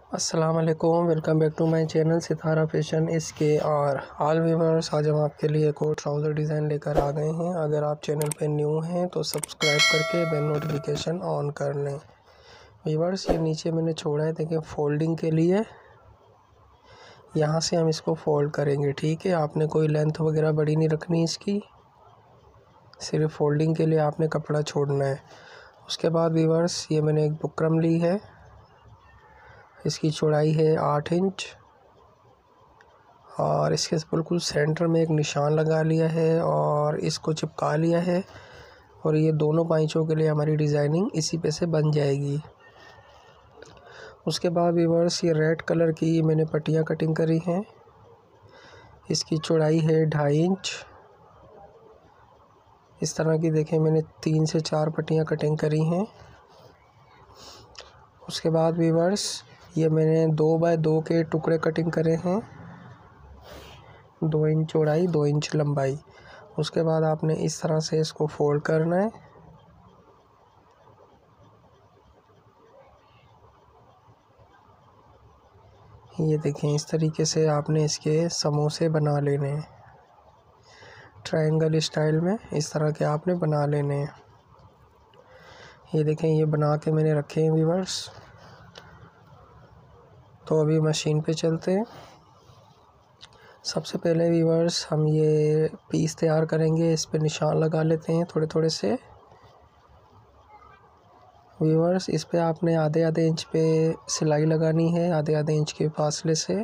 अस्सलाम वालेकुम, welcome back to my channel Sitara fashion इसके। और ऑल व्यूअर्स, आज हम आपके लिए एक और ट्राउज़र डिज़ाइन लेकर आ गए हैं। अगर आप चैनल पे न्यू हैं तो सब्सक्राइब करके बेल नोटिफिकेशन ऑन कर लें। व्यूअर्स, ये नीचे मैंने छोड़ा है, देखिए फोल्डिंग के लिए। यहाँ से हम इसको फोल्ड करेंगे, ठीक है। आपने कोई लेंथ वगैरह बड़ी नहीं रखनी इसकी, सिर्फ फोल्डिंग के लिए आपने कपड़ा छोड़ना है। उसके बाद व्यूअर्स, ये मैंने एक बुकरम ली है, इसकी चौड़ाई है 8 इंच और इसके बिल्कुल सेंटर में एक निशान लगा लिया है और इसको चिपका लिया है। और ये दोनों पाइचों के लिए हमारी डिज़ाइनिंग इसी पे से बन जाएगी। उसके बाद व्यूअर्स, ये रेड कलर की मैंने पट्टियाँ कटिंग करी हैं। इसकी चौड़ाई है 2.5 इंच। इस तरह की देखें, मैंने 3 से 4 पट्टियाँ कटिंग करी हैं। उसके बाद व्यूअर्स, ये मैंने 2 बाय 2 के टुकड़े कटिंग करे हैं, 2 इंच चौड़ाई 2 इंच लंबाई। उसके बाद आपने इस तरह से इसको फोल्ड करना है। ये देखें, इस तरीके से आपने इसके समोसे बना लेने हैं, ट्रायंगल स्टाइल में इस तरह के आपने बना लेने हैं। ये देखें, ये बना के मैंने रखे हैं व्यूअर्स। तो अभी मशीन पे चलते हैं। सबसे पहले व्यूअर्स, हम ये पीस तैयार करेंगे, इस पे निशान लगा लेते हैं थोड़े थोड़े से। व्यूअर्स, इस पे आपने आधे आधे इंच पे सिलाई लगानी है, आधे आधे इंच के फासले से।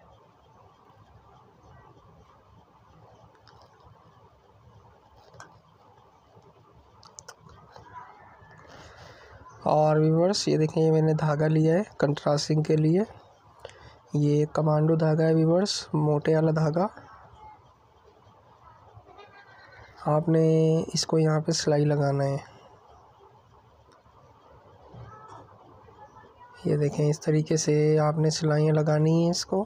और व्यूअर्स, ये देखें, ये मैंने धागा लिया है कंट्रास्टिंग के लिए। ये कमांडो धागा है व्यूअर्स, मोटे वाला धागा। आपने इसको यहाँ पे सिलाई लगाना है। ये देखें, इस तरीके से आपने सिलाइयाँ लगानी है इसको।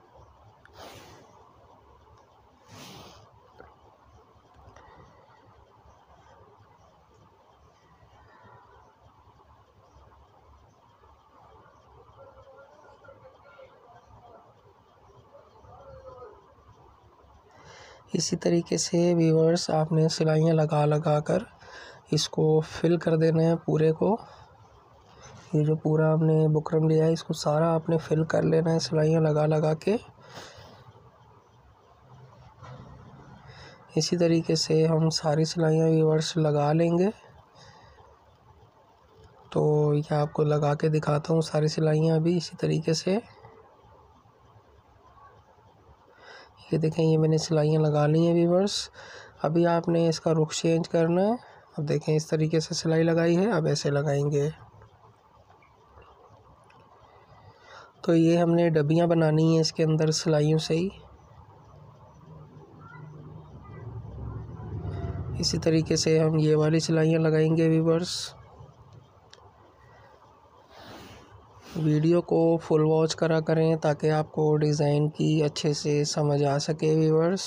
इसी तरीके से व्यूअर्स, आपने सिलाइयाँ लगा लगा कर इसको फिल कर देना है पूरे को। ये जो पूरा आपने बुकरम लिया है, इसको सारा आपने फिल कर लेना है सिलाइयाँ लगा लगा के। इसी तरीके से हम सारी सिलाइयाँ व्यूअर्स लगा लेंगे। तो ये आपको लगा के दिखाता हूँ सारी सिलाइयाँ अभी इसी तरीके से। ये देखें, ये मैंने सिलाइयाँ लगा ली हैं व्यूअर्स। अभी आपने इसका रुख चेंज करना है। अब देखें, इस तरीके से सिलाई लगाई है, अब ऐसे लगाएंगे। तो ये हमने डबियाँ बनानी है इसके अंदर सिलाइयों से ही। इसी तरीके से हम ये वाली सिलाइयाँ लगाएंगे व्यूअर्स। वीडियो को फुल वॉच करा करें ताकि आपको डिज़ाइन की अच्छे से समझ आ सके व्यूअर्स।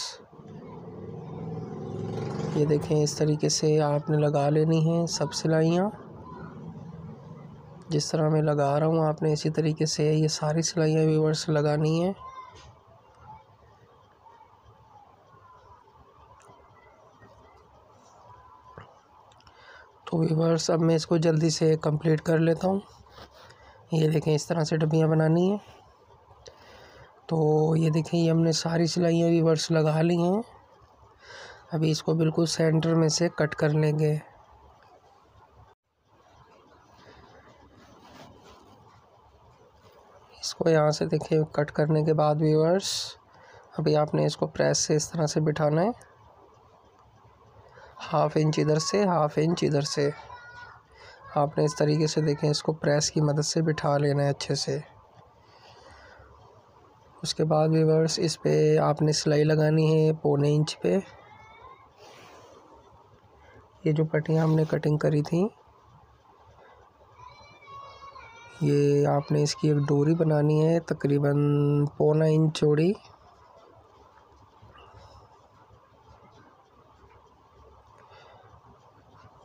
ये देखें, इस तरीके से आपने लगा लेनी है सब सिलाइयाँ। जिस तरह मैं लगा रहा हूँ, आपने इसी तरीके से ये सारी सिलाइयाँ व्यूअर्स लगानी है। तो व्यूअर्स, अब मैं इसको जल्दी से कंप्लीट कर लेता हूँ। ये देखें, इस तरह से डब्बियाँ बनानी है। तो ये देखें, ये हमने सारी सिलाइयाँ व्यूअर्स लगा ली हैं। अभी इसको बिल्कुल सेंटर में से कट कर लेंगे। इसको यहाँ से देखिए कट करने के बाद व्यूअर्स, अभी आपने इसको प्रेस से इस तरह से बिठाना है। 1/2 इंच इधर से, 1/2 इंच इधर से आपने इस तरीके से देखें इसको प्रेस की मदद से बिठा लेना है अच्छे से। उसके बाद व्यूअर्स, इस पे आपने सिलाई लगानी है 1/4 इंच पे। ये जो पट्टियाँ हमने कटिंग करी थी, ये आपने इसकी एक डोरी बनानी है तकरीबन 1/4 इंच चौड़ी।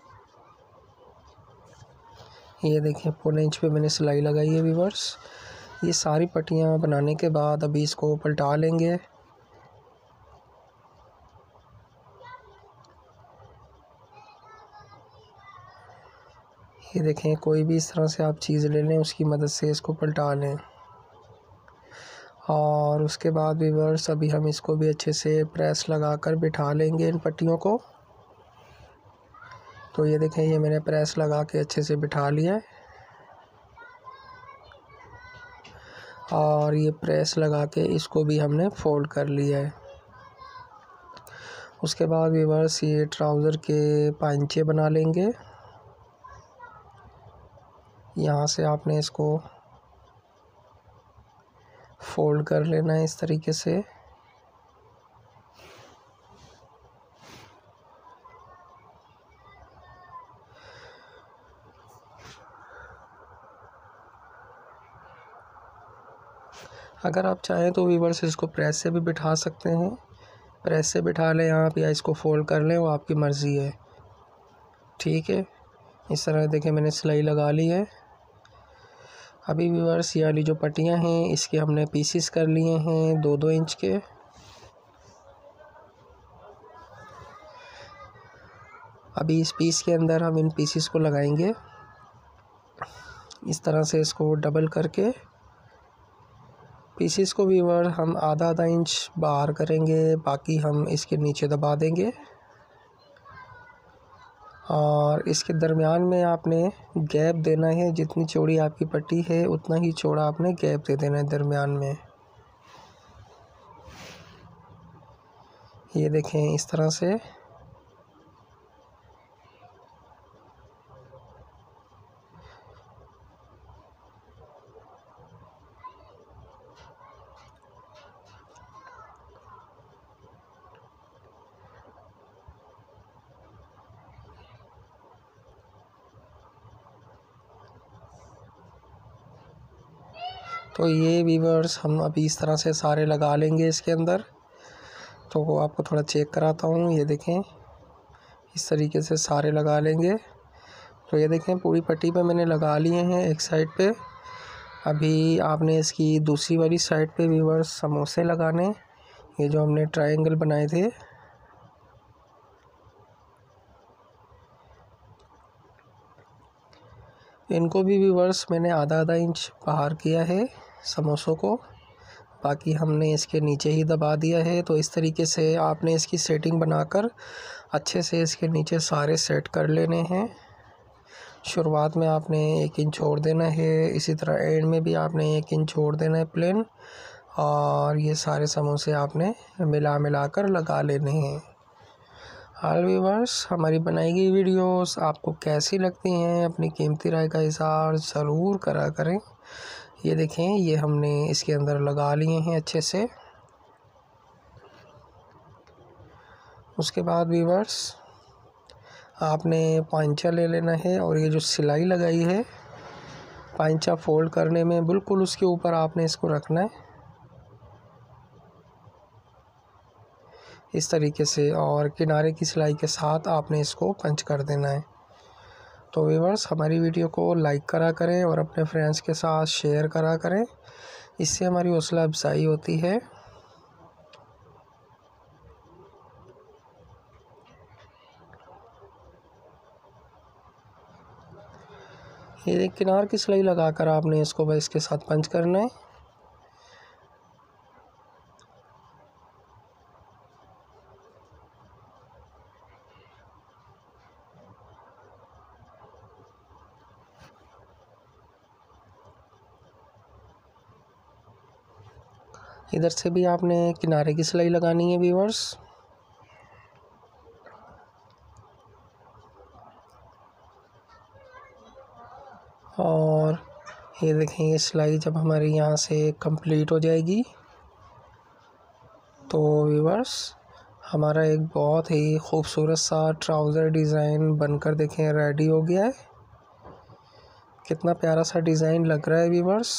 ये देखिए, 1/4 इंच पे मैंने सिलाई लगाई है व्यूअर्स। ये सारी पट्टियाँ बनाने के बाद अभी इसको पलटा लेंगे। ये देखें, कोई भी इस तरह से आप चीज़ ले लें, उसकी मदद से इसको पलटा लें। और उसके बाद व्यूअर्स अभी हम इसको भी अच्छे से प्रेस लगाकर बिठा लेंगे इन पट्टियों को। तो ये देखें, ये मैंने प्रेस लगा के अच्छे से बिठा लिया है। और ये प्रेस लगा के इसको भी हमने फोल्ड कर लिया है। उसके बाद व्यूअर्स ये ट्राउज़र के पांचे बना लेंगे। यहाँ से आपने इसको फोल्ड कर लेना है इस तरीके से। अगर आप चाहें तो व्यूअर्स इसको प्रेस से भी बिठा सकते हैं, प्रेस से बिठा लें आप, या इसको फोल्ड कर लें, वो आपकी मर्ज़ी है। ठीक है, इस तरह देखें मैंने सिलाई लगा ली है। अभी व्यूअर्स ये वाली जो पट्टियाँ हैं इसके हमने पीसीस कर लिए हैं 2-2 इंच के। अभी इस पीस के अंदर हम इन पीसीस को लगाएंगे। इस तरह से इसको डबल करके पीसीस को व्यूअर हम आधा इंच बाहर करेंगे, बाकी हम इसके नीचे दबा देंगे। और इसके दरमियान में आपने गैप देना है, जितनी चौड़ी आपकी पट्टी है उतना ही चौड़ा आपने गैप दे देना है दरमियान में। ये देखें इस तरह से। तो ये व्यूअर्स हम अभी इस तरह से सारे लगा लेंगे इसके अंदर। तो वो आपको थोड़ा चेक कराता हूँ। ये देखें, इस तरीके से सारे लगा लेंगे। तो ये देखें पूरी पट्टी पे मैंने लगा लिए हैं एक साइड पे। अभी आपने इसकी दूसरी वाली साइड पे व्यूअर्स समोसे लगाने, ये जो हमने ट्रायंगल बनाए थे। इनको भी व्यूअर्स मैंने आधा इंच बाहर किया है समोसों को, बाकी हमने इसके नीचे ही दबा दिया है। तो इस तरीके से आपने इसकी सेटिंग बनाकर अच्छे से इसके नीचे सारे सेट कर लेने हैं। शुरुआत में आपने 1 इंच छोड़ देना है, इसी तरह एंड में भी आपने 1 इंच छोड़ देना है प्लेन। और ये सारे समोसे आपने मिला कर लगा लेने हैं। हाल व्यूअर्स, हमारी बनाई गई वीडियोस आपको कैसी लगती हैं, अपनी कीमती राय का इज़हार ज़रूर करा करें। ये देखें, ये हमने इसके अंदर लगा लिए हैं अच्छे से। उसके बाद व्यूअर्स आपने पांचा ले लेना है, और ये जो सिलाई लगाई है पांचा फोल्ड करने में बिल्कुल उसके ऊपर आपने इसको रखना है इस तरीके से, और किनारे की सिलाई के साथ आपने इसको पंच कर देना है। तो व्यूअर्स हमारी वीडियो को लाइक करा करें और अपने फ्रेंड्स के साथ शेयर करा करें, इससे हमारी हौसला अफजाई होती है। ये किनार की सिलाई लगाकर आपने इसको बस इसके साथ पंच करना है। इधर से भी आपने किनारे की सिलाई लगानी है व्यूअर्स। और ये देखें, ये सिलाई जब हमारी यहाँ से कंप्लीट हो जाएगी तो व्यूअर्स हमारा एक बहुत ही खूबसूरत सा ट्राउज़र डिज़ाइन बनकर देखें रेडी हो गया है। कितना प्यारा सा डिज़ाइन लग रहा है व्यूअर्स।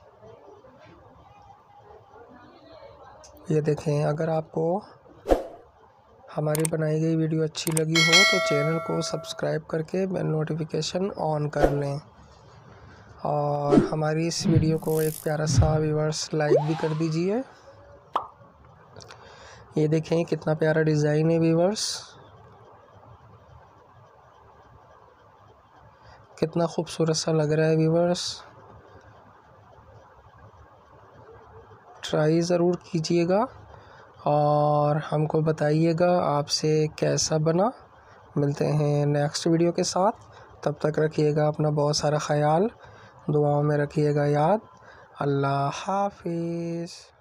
ये देखें, अगर आपको हमारी बनाई गई वीडियो अच्छी लगी हो तो चैनल को सब्सक्राइब करके बेल नोटिफिकेशन ऑन कर लें। और हमारी इस वीडियो को एक प्यारा सा व्यूअर्स लाइक भी कर दीजिए। ये देखें कितना प्यारा डिज़ाइन है व्यूअर्स, कितना खूबसूरत सा लग रहा है व्यूअर्स। ट्राई ज़रूर कीजिएगा और हमको बताइएगा आपसे कैसा बना। मिलते हैं नेक्स्ट वीडियो के साथ, तब तक रखिएगा अपना बहुत सारा ख्याल, दुआओं में रखिएगा याद। अल्लाह हाफिज़।